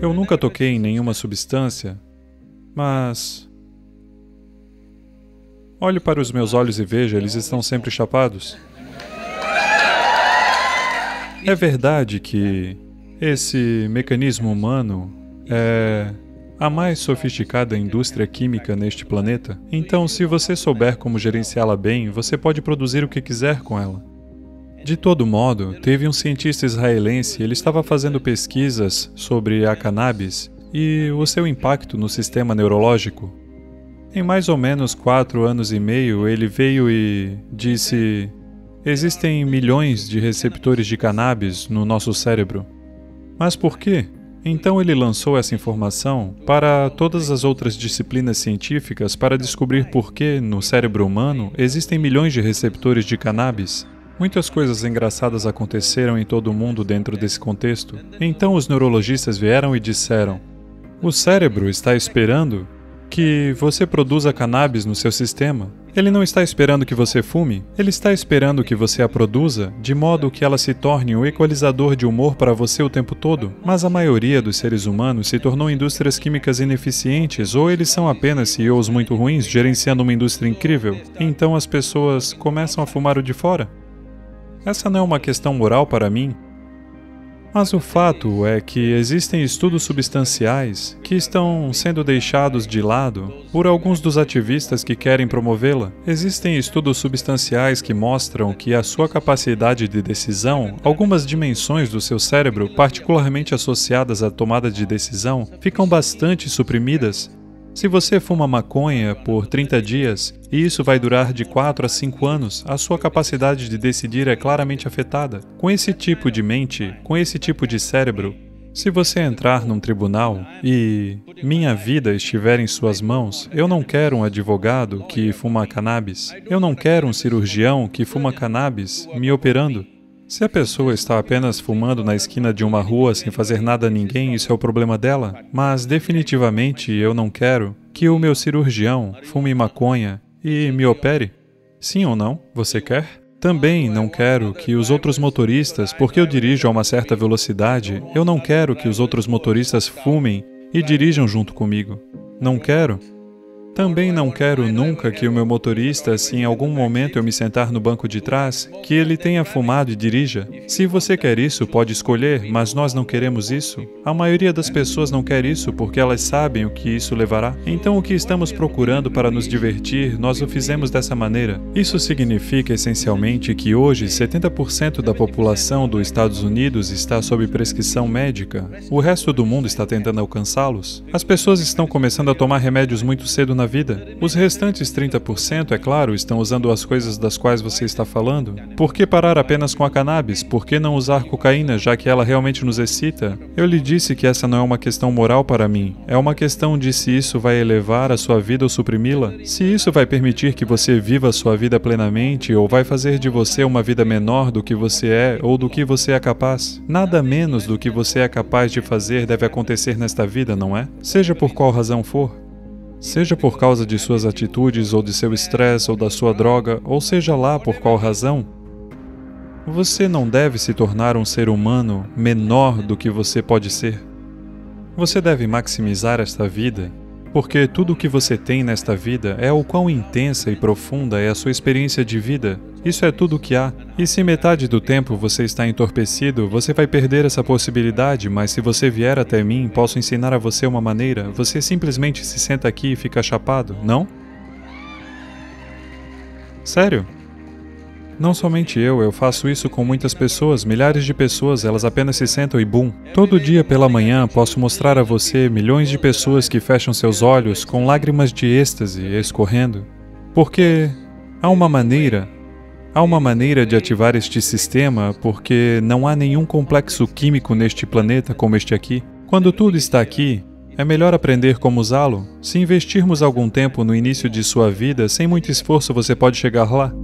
Eu nunca toquei em nenhuma substância, mas olhe para os meus olhos e veja, eles estão sempre chapados. É verdade que esse mecanismo humano é a mais sofisticada indústria química neste planeta. Então, se você souber como gerenciá-la bem, você pode produzir o que quiser com ela. De todo modo, teve um cientista israelense, ele estava fazendo pesquisas sobre a cannabis e o seu impacto no sistema neurológico. Em mais ou menos 4 anos e meio, ele veio e disse: existem milhões de receptores de cannabis no nosso cérebro. Mas por quê? Então ele lançou essa informação para todas as outras disciplinas científicas para descobrir por que, no cérebro humano, existem milhões de receptores de cannabis. Muitas coisas engraçadas aconteceram em todo o mundo dentro desse contexto. Então os neurologistas vieram e disseram: o cérebro está esperando que você produza cannabis no seu sistema. Ele não está esperando que você fume, ele está esperando que você a produza, de modo que ela se torne um equalizador de humor para você o tempo todo. Mas a maioria dos seres humanos se tornou indústrias químicas ineficientes, ou eles são apenas CEOs muito ruins gerenciando uma indústria incrível. Então as pessoas começam a fumar o de fora. Essa não é uma questão moral para mim. Mas o fato é que existem estudos substanciais que estão sendo deixados de lado por alguns dos ativistas que querem promovê-la. Existem estudos substanciais que mostram que a sua capacidade de decisão, algumas dimensões do seu cérebro, particularmente associadas à tomada de decisão, ficam bastante suprimidas. Se você fuma maconha por 30 dias, e isso vai durar de 4 a 5 anos, a sua capacidade de decidir é claramente afetada. Com esse tipo de mente, com esse tipo de cérebro, se você entrar num tribunal e minha vida estiver em suas mãos, eu não quero um advogado que fuma cannabis. Eu não quero um cirurgião que fuma cannabis me operando. Se a pessoa está apenas fumando na esquina de uma rua sem fazer nada a ninguém, isso é o problema dela. Mas definitivamente eu não quero que o meu cirurgião fume maconha e me opere. Sim ou não? Você quer? Também não quero que os outros motoristas, porque eu dirijo a uma certa velocidade, eu não quero que os outros motoristas fumem e dirijam junto comigo. Não quero. Também não quero nunca que o meu motorista, se em algum momento eu me sentar no banco de trás, que ele tenha fumado e dirija. Se você quer isso, pode escolher, mas nós não queremos isso. A maioria das pessoas não quer isso porque elas sabem o que isso levará. Então o que estamos procurando para nos divertir, nós o fizemos dessa maneira. Isso significa essencialmente que hoje 70% da população dos Estados Unidos está sob prescrição médica. O resto do mundo está tentando alcançá-los. As pessoas estão começando a tomar remédios muito cedo na vida. Os restantes 30%, é claro, estão usando as coisas das quais você está falando. Por que parar apenas com a cannabis? Por que não usar cocaína, já que ela realmente nos excita? Eu lhe disse que essa não é uma questão moral para mim. É uma questão de se isso vai elevar a sua vida ou suprimi-la. Se isso vai permitir que você viva a sua vida plenamente ou vai fazer de você uma vida menor do que você é ou do que você é capaz. Nada menos do que você é capaz de fazer deve acontecer nesta vida, não é? Seja por qual razão for. Seja por causa de suas atitudes, ou de seu estresse, ou da sua droga, ou seja lá por qual razão, você não deve se tornar um ser humano menor do que você pode ser. Você deve maximizar esta vida, porque tudo o que você tem nesta vida é o quão intensa e profunda é a sua experiência de vida. Isso é tudo o que há. E se metade do tempo você está entorpecido, você vai perder essa possibilidade, mas se você vier até mim, posso ensinar a você uma maneira. Você simplesmente se senta aqui e fica chapado, não? Sério? Não somente eu faço isso com muitas pessoas, milhares de pessoas, elas apenas se sentam e bum. Todo dia pela manhã posso mostrar a você milhões de pessoas que fecham seus olhos com lágrimas de êxtase escorrendo. Porque há uma maneira de ativar este sistema, porque não há nenhum complexo químico neste planeta como este aqui. Quando tudo está aqui, é melhor aprender como usá-lo. Se investirmos algum tempo no início de sua vida, sem muito esforço você pode chegar lá.